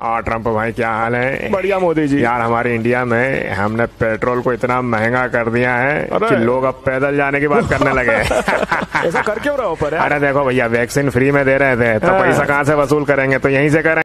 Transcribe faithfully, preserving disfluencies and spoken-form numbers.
और ट्रम्प भाई क्या हाल है? बढ़िया मोदी जी। यार हमारे इंडिया में हमने पेट्रोल को इतना महंगा कर दिया है कि लोग अब पैदल जाने की बात करने लगे। ऐसा कर क्यों रहा हो पर? अरे देखो भैया, वैक्सीन फ्री में दे रहे थे तो पैसा कहाँ से वसूल करेंगे, तो यहीं से करें।